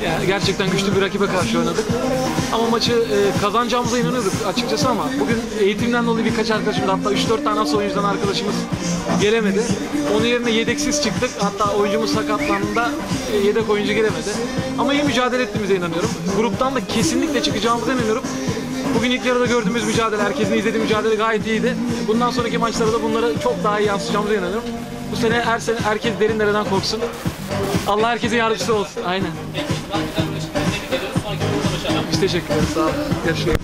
Yani gerçekten güçlü bir rakibe karşı oynadık. Ama maçı kazanacağımıza inanıyorduk açıkçası ama bugün eğitimden dolayı birkaç arkadaşımız, hatta 3-4 tane asıl oyuncudan arkadaşımız gelemedi. Onun yerine yedeksiz çıktık. Hatta oyuncumuz sakatlandığında yedek oyuncu gelemedi. Ama iyi mücadele ettiğimize inanıyorum. Gruptan da kesinlikle çıkacağımıza inanıyorum. Bugün ilk yarıda gördüğümüz mücadele, herkesin izlediği mücadele gayet iyiydi. Bundan sonraki maçlarda da bunları çok daha iyi yansıtacağımıza inanıyorum. Bu sene her sene herkes derin dereden korksun. Allah herkesin yardımcısı olsun. Aynen. Biz teşekkür ederiz. Sağ olun. Görüşürüz.